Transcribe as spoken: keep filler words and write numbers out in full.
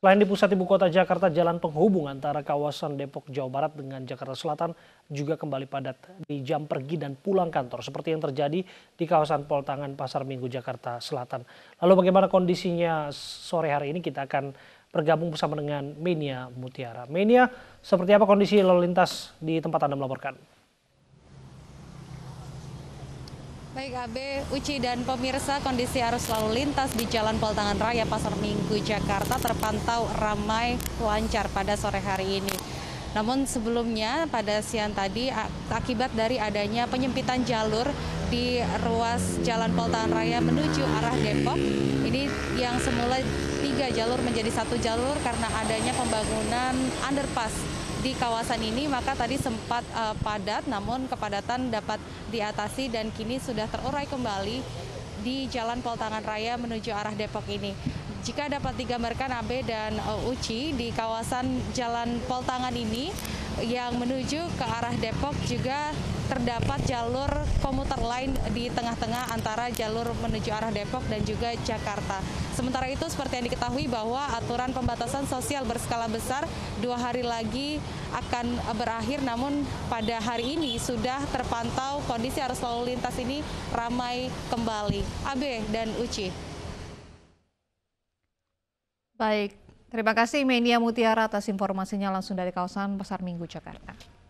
Selain di pusat ibu kota Jakarta, jalan penghubung antara kawasan Depok, Jawa Barat dengan Jakarta Selatan juga kembali padat di jam pergi dan pulang kantor, seperti yang terjadi di kawasan Pol Tangan Pasar Minggu, Jakarta Selatan. Lalu bagaimana kondisinya sore hari ini? Kita akan bergabung bersama dengan Menia Mutiara. Menia, seperti apa kondisi lalu lintas di tempat Anda melaporkan? Baik Abe, Uci dan pemirsa, kondisi arus lalu lintas di Jalan Pol Tangan Raya Pasar Minggu Jakarta terpantau ramai lancar pada sore hari ini. Namun sebelumnya pada siang tadi akibat dari adanya penyempitan jalur di ruas Jalan Pol Tangan Raya menuju arah Depok, ini yang semula tiga jalur menjadi satu jalur karena adanya pembangunan underpass di kawasan ini, maka tadi sempat uh, padat, namun kepadatan dapat diatasi dan kini sudah terurai kembali di Jalan Pol Tangan Raya menuju arah Depok ini. Jika dapat digambarkan Abe dan uh, Uci, di kawasan Jalan Pol Tangan ini yang menuju ke arah Depok juga terdapat jalur komuter lain di tengah-tengah antara jalur menuju arah Depok dan juga Jakarta. Sementara itu seperti yang diketahui bahwa aturan pembatasan sosial berskala besar dua hari lagi akan berakhir, namun pada hari ini sudah terpantau kondisi arus lalu lintas ini ramai kembali. Abe dan Uci. Baik, terima kasih Menia Mutiara atas informasinya langsung dari kawasan Pasar Minggu, Jakarta.